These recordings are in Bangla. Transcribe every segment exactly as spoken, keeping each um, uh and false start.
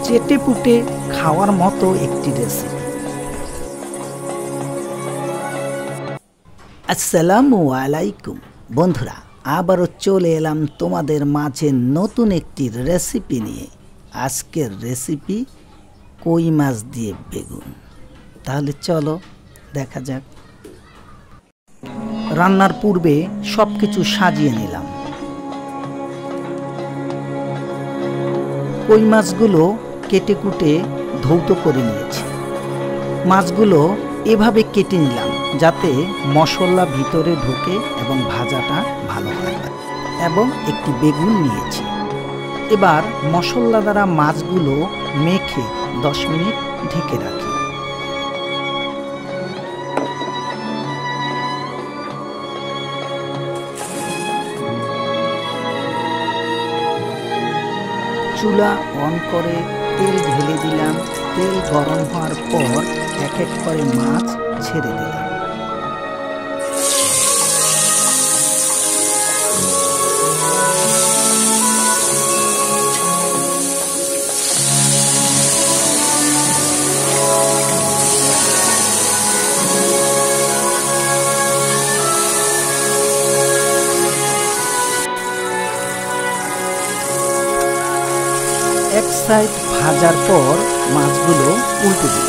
চেটে পুটে খাওয়ার মতো একটি রেসিপি। আসসালামু আলাইকুম বন্ধুরা, আবারও চলে এলাম তোমাদের মাঝে নতুন একটি রেসিপি নিয়ে। আজকের রেসিপি কই মাছ দিয়ে বেগুন। তাহলে চলো দেখা যাক। রান্নার পূর্বে সব কিছু সাজিয়ে নিলাম। কই মাছগুলো কেটে কুটে ধৌত করে নিয়েছি। মাছগুলো এভাবে কেটে নিলাম যাতে মশলা ভিতরে ঢোকে এবং ভাজাটা ভালো হয়। এবং একটি বেগুন নিয়েছি। এবার মশলা দ্বারা মাছগুলো মেখে দশ মিনিট ঢেকে রাখি। চুলা অন করে তেল ঢেলে দিলাম। তেল গরম হওয়ার পর এক এক করে মাছ ছেড়ে দিলাম। এক সাইড ভাজার পর মাছগুলো উল্টে দিই।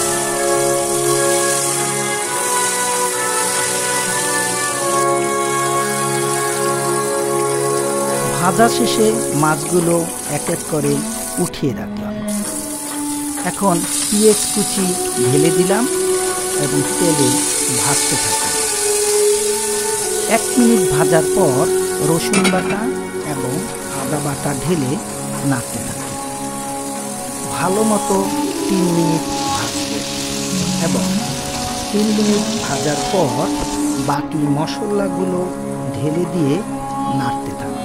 ভাজা শেষে মাছগুলো এক এক করে উঠিয়ে রাখলাম। এখন পেঁয়াজ কুচি ঢেলে দিলাম এবং তেলে ভাজতে থাকলাম। এক মিনিট ভাজার পর রসুন বাটা এবং আদা বাটা ঢেলে নাড়তে থাকলাম। ভালো মতো তিন মিনিট ভাজবো এবং তিন মিনিট ভাজার পর বাকি মশলাগুলো ঢেলে দিয়ে নাড়তে থাকবো।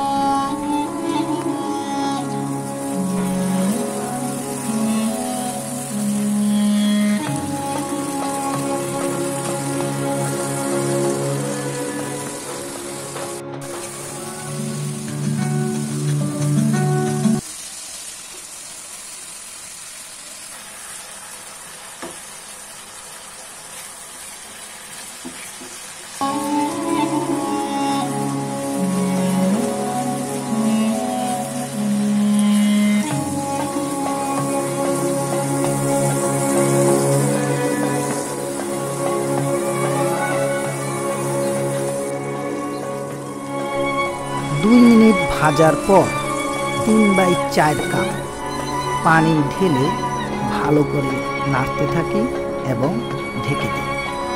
দুই মিনিট ভাজার পর তিন বাই চার কাপ পানি ঢেলে ভালো করে নাড়তে থাকি এবং ঢেকে দিই।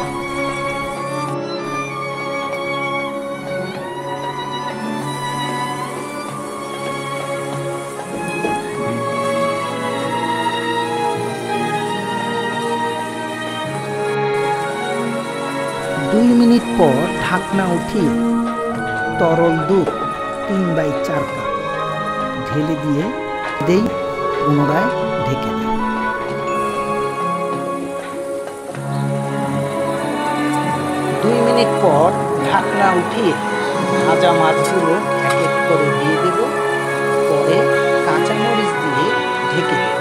দুই মিনিট পর ঢাকনা উঠিয়ে তরল দুধ তিন বাই চার কাপ ঢেলে দিয়ে দেই, পুনরায় ঢেকে দিই। দুই মিনিট পর ঢাকনা উঠিয়ে ভাজা মাছগুলো এক এক করে দিয়ে দেব। পরে কাঁচামরিচ দিয়ে ঢেকে দেব।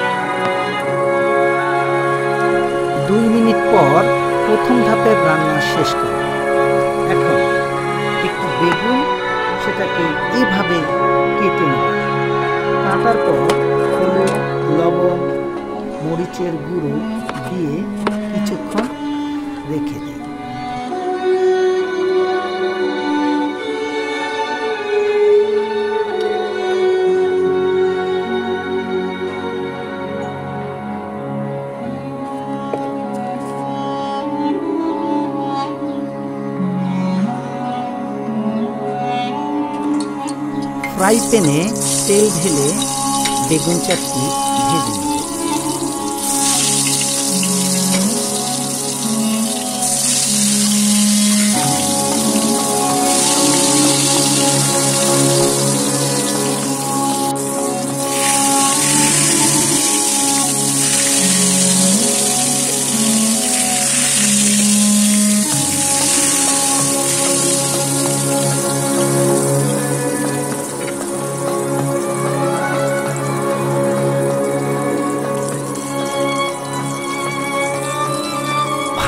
দুই মিনিট পর প্রথম ধাপের রান্না শেষ করব। এখন একটু বেগুন সেটাকে এভাবে কেটে নেব। কাটার পর হলুদ, লবণ, মরিচের গুঁড়ো দিয়ে কিছুক্ষণ রেখে দিই। ফ্রাই প্যানে তেল ঢেলে বেগুন চারটি ভেজে নিই।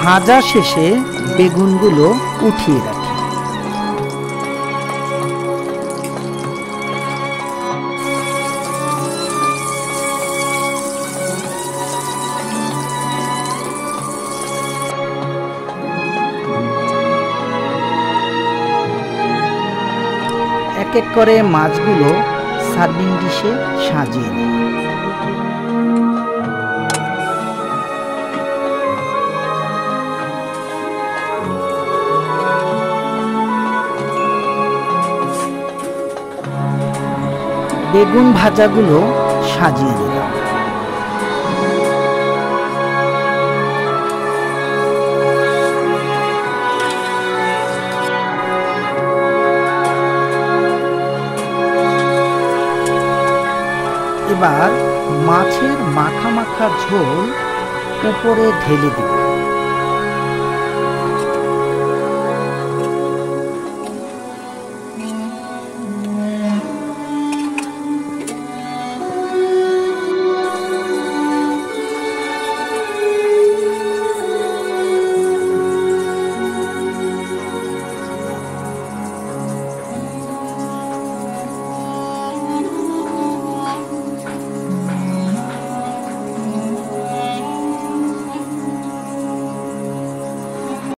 ভাজা শেষে বেগুনগুলো উঠিয়ে রাখি। এক এক করে মাছগুলো সার্ভিং ডিশে সাজিয়ে নিই। বেগুন ভাজাগুলো সাজিয়ে দিলাম। এবার মাছের মাখা মাখা ঝোল উপরে ঢেলে দিব।